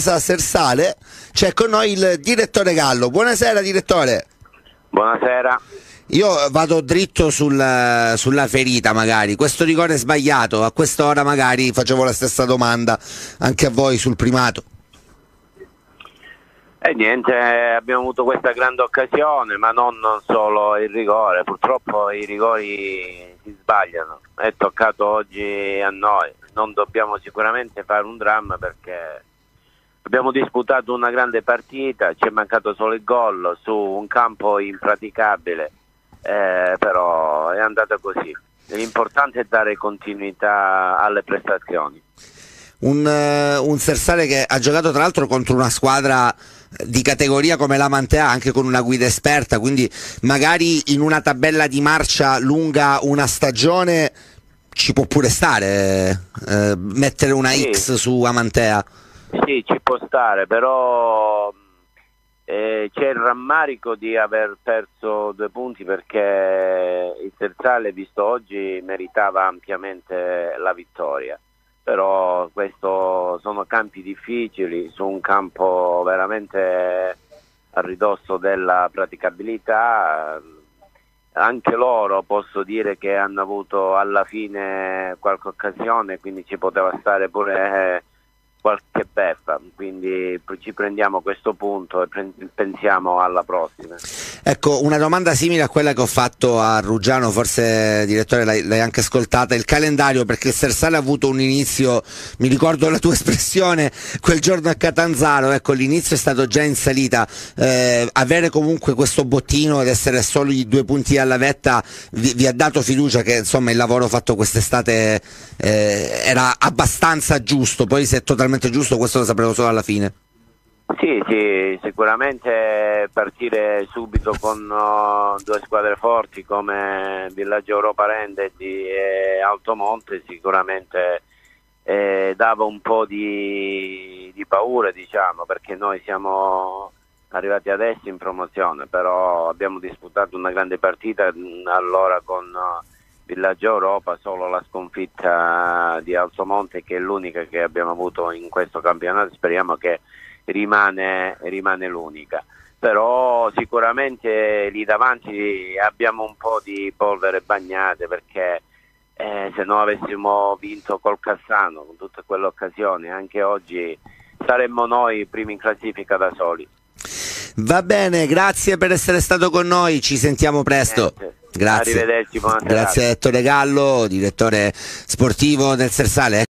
casa Sersale c'è con noi il direttore Gallo. Buonasera direttore. Buonasera. Io vado dritto sulla ferita, magari questo rigore è sbagliato, a quest'ora magari facevo la stessa domanda anche a voi sul primato. E niente, abbiamo avuto questa grande occasione, ma non solo il rigore, purtroppo i rigori si sbagliano, è toccato oggi a noi, non dobbiamo sicuramente fare un dramma perché abbiamo disputato una grande partita, ci è mancato solo il gol su un campo impraticabile, però è andata così. L'importante è dare continuità alle prestazioni. Un Sersale che ha giocato tra l'altro contro una squadra di categoria come la Mantea, anche con una guida esperta, quindi magari in una tabella di marcia lunga una stagione ci può pure stare mettere una sì. X su Amantea. Sì, ci può stare, però c'è il rammarico di aver perso 2 punti perché il Sersale, visto oggi, meritava ampiamente la vittoria. Però questo sono campi difficili, su un campo veramente a ridosso della praticabilità. Anche loro posso dire che hanno avuto alla fine qualche occasione, quindi ci poteva stare pure qualche beffa, quindi ci prendiamo questo punto e pensiamo alla prossima. Ecco, una domanda simile a quella che ho fatto a Ruggiano, forse direttore l'hai anche ascoltata, il calendario, perché il Sersale ha avuto un inizio, mi ricordo la tua espressione quel giorno a Catanzaro, ecco, l'inizio è stato già in salita, avere comunque questo bottino ed essere solo i 2 punti alla vetta vi ha dato fiducia che insomma il lavoro fatto quest'estate era abbastanza giusto, poi se è totalmente giusto questo lo sapremo solo alla fine. Sì, sicuramente partire subito con 2 squadre forti come Villaggio Europa Rendedi e Altomonte sicuramente dava un po' di paura, diciamo, perché noi siamo arrivati adesso in promozione, però abbiamo disputato una grande partita allora con Villaggio Europa, solo la sconfitta di Altomonte che è l'unica che abbiamo avuto in questo campionato, speriamo che rimane l'unica, però sicuramente lì davanti abbiamo un po' di polvere bagnate perché se no avessimo vinto col Cassano con tutte quelle occasioni anche oggi saremmo noi primi in classifica da soli. Va bene, grazie per essere stato con noi, ci sentiamo presto. Grazie. Arrivederci, buona serata. Grazie a Ettore Gallo, direttore sportivo del Sersale.